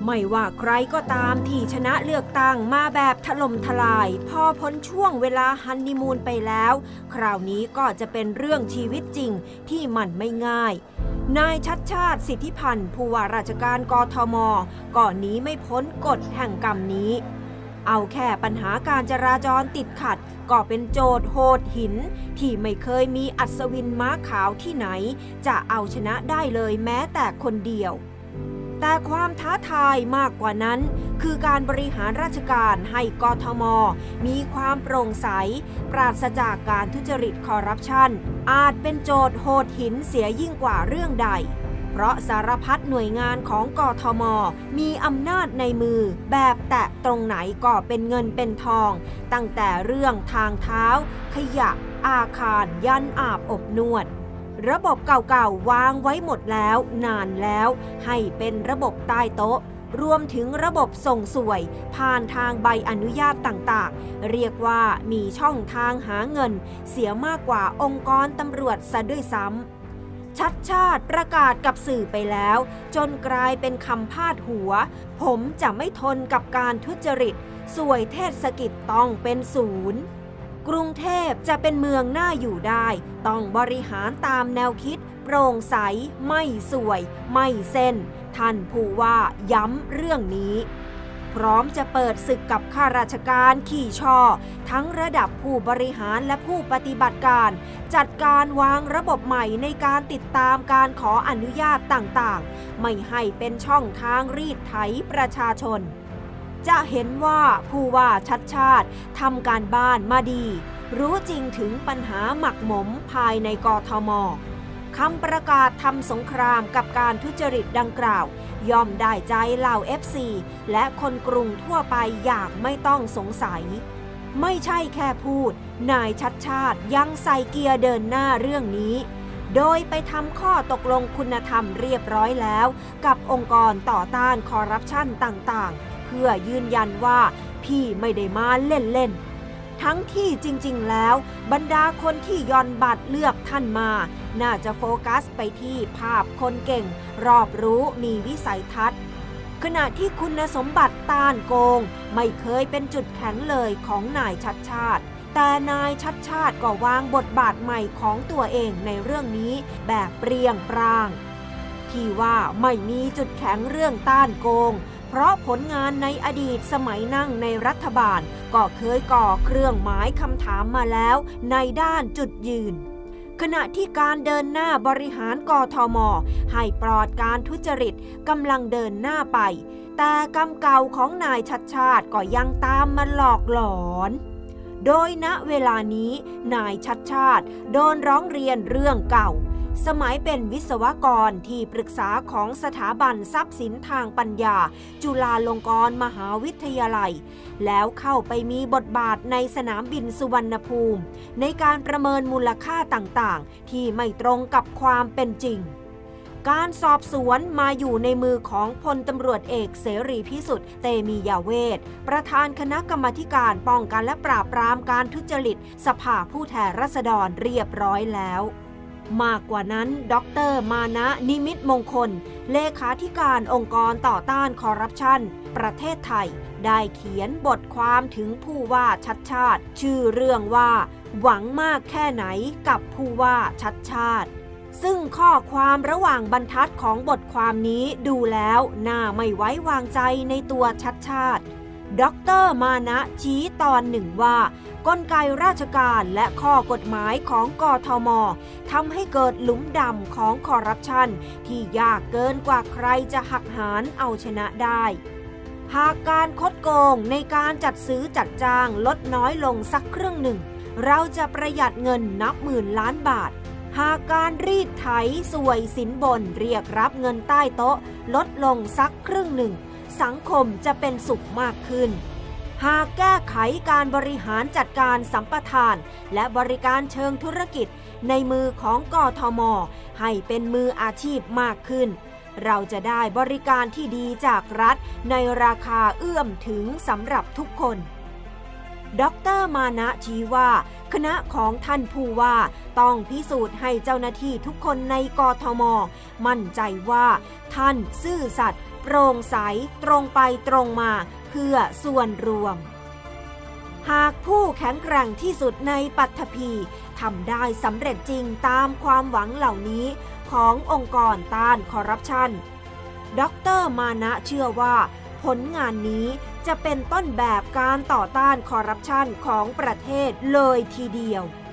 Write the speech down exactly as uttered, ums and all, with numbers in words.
ไม่ว่าใครก็ตามที่ชนะเลือกตั้งมาแบบถล่มทลายพอพ้นช่วงเวลาฮันนีมูนไปแล้วคราวนี้ก็จะเป็นเรื่องชีวิตจริงที่มันไม่ง่ายนายชัชชาติสิทธิพันธ์ผู้ว่าราชการกทมก่อนนี้ไม่พ้นกฎแห่งกรรมนี้เอาแค่ปัญหาการจราจรติดขัดก็เป็นโจทย์โหดหินที่ไม่เคยมีอัศวินม้าขาวที่ไหนจะเอาชนะได้เลยแม้แต่คนเดียวแต่ความท้าทายมากกว่านั้นคือการบริหารราชการให้กทมมีความโปร่งใสปราศจากการทุจริตคอร์รัปชันอาจเป็นโจทย์โหดหินเสียยิ่งกว่าเรื่องใดเพราะสารพัดหน่วยงานของกทมมีอำนาจในมือแบบแตะตรงไหนก็เป็นเงินเป็นทองตั้งแต่เรื่องทางเท้าขยะอาคารยันอาบอบนวดระบบเก่าๆวางไว้หมดแล้วนานแล้วให้เป็นระบบใต้โต๊ะรวมถึงระบบส่งสวยผ่านทางใบอนุญาตต่างๆเรียกว่ามีช่องทางหาเงินเสียมากกว่าองค์กรตำรวจซะด้วยซ้ำชัดชาติประกาศกับสื่อไปแล้วจนกลายเป็นคำพาดหัวผมจะไม่ทนกับการทุจริตสวยเทศกิจต้องเป็นศูนย์กรุงเทพจะเป็นเมืองน่าอยู่ได้ต้องบริหารตามแนวคิดโปร่งใสไม่สวยไม่เส้นท่านผู้ว่าย้ำเรื่องนี้พร้อมจะเปิดศึกกับข้าราชการขี่ช่อทั้งระดับผู้บริหารและผู้ปฏิบัติการจัดการวางระบบใหม่ในการติดตามการขออนุญาตต่างๆไม่ให้เป็นช่องทางรีดไถประชาชนจะเห็นว่าผู้ว่าชัดชาติทำการบ้านมาดีรู้จริงถึงปัญหาหมักหมมภายในกทมคำประกาศทำสงครามกับการทุจริตดังกล่าวย่อมได้ใจเหล่า เอฟ ซี และคนกรุงทั่วไปอย่างไม่ต้องสงสัยไม่ใช่แค่พูดนายชัดชาติยังใส่เกียร์เดินหน้าเรื่องนี้โดยไปทำข้อตกลงคุณธรรมเรียบร้อยแล้วกับองค์กรต่อต้านคอร์รัปชันต่างๆเพื่อยืนยันว่าพี่ไม่ได้มาเล่นๆทั้งที่จริงๆแล้วบรรดาคนที่ย่อนบัตรเลือกท่านมาน่าจะโฟกัสไปที่ภาพคนเก่งรอบรู้มีวิสัยทัศน์ขณะที่คุณสมบัติต้านโกงไม่เคยเป็นจุดแข็งเลยของนายชัดชาติแต่นายชัดชาติก็วางบทบาทใหม่ของตัวเองในเรื่องนี้แบบเปรี้ยงปร้างที่ว่าไม่มีจุดแข็งเรื่องต้านโกงเพราะผลงานในอดีตสมัยนั่งในรัฐบาลก็เคยก่อเครื่องหมายคำถามมาแล้วในด้านจุดยืนขณะที่การเดินหน้าบริหารกทมให้ปลอดการทุจริตกำลังเดินหน้าไปแต่กรรมเก่าของนายชัดชาติก็ยังตามมาหลอกหลอนโดยณเวลานี้นายชัดชาติโดนร้องเรียนเรื่องเก่าสมัยเป็นวิศวกรที่ปรึกษาของสถาบันทรัพย์สินทางปัญญาจุฬาลงกรณ์มหาวิทยาลัยแล้วเข้าไปมีบทบาทในสนามบินสุวรรณภูมิในการประเมินมูลค่าต่างๆที่ไม่ตรงกับความเป็นจริงการสอบสวนมาอยู่ในมือของพลตำรวจเอกเสรีพิสุทธิ์เตมียเวทประธานคณะกรรมาธิการป้องกันและปราบปรามการทุจริตสภาผู้แทนราษฎรเรียบร้อยแล้วมากกว่านั้นดร.มานะนิมิตมงคลเลขาธิการองค์กรต่อต้านคอร์รัปชันประเทศไทยได้เขียนบทความถึงผู้ว่าชัดชาติชื่อเรื่องว่าหวังมากแค่ไหนกับผู้ว่าชัดชาติซึ่งข้อความระหว่างบรรทัดของบทความนี้ดูแล้วน่าไม่ไว้วางใจในตัวชัดชาติดร.มานะชี้ตอนหนึ่งว่ากลไกราชการและข้อกฎหมายของกทมทำให้เกิดหลุมดำของคอร์รัปชันที่ยากเกินกว่าใครจะหักหานเอาชนะได้หากการคดโกงในการจัดซื้อจัดจ้างลดน้อยลงสักครึ่งหนึ่งเราจะประหยัดเงินนับหมื่นล้านบาทหากการรีดไถสวยสินบนเรียกรับเงินใต้โต๊ะลดลงสักครึ่งหนึ่งสังคมจะเป็นสุขมากขึ้นหากแก้ไขการบริหารจัดการสัมปทานและบริการเชิงธุรกิจในมือของกทมให้เป็นมืออาชีพมากขึ้นเราจะได้บริการที่ดีจากรัฐในราคาเอื้อมถึงสำหรับทุกคนดร.มานะชี้ว่าคณะของท่านผู้ว่าต้องพิสูจน์ให้เจ้าหน้าที่ทุกคนในกทมมั่นใจว่าท่านซื่อสัตย์โปโปร่งใสตรงไปตรงมาเพื่อส่วนรวมหากผู้แข็งแกร่งที่สุดในปัตภีทำได้สำเร็จจริงตามความหวังเหล่านี้ขององค์กรต้านคอร์รัปชันดร.มานะเชื่อว่าผลงานนี้จะเป็นต้นแบบการต่อต้านคอร์รัปชันของประเทศเลยทีเดียว